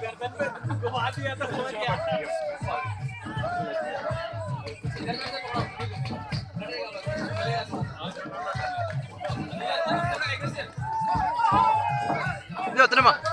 गर्दन पे घुमा दिया तो हो गया। Yo, terima.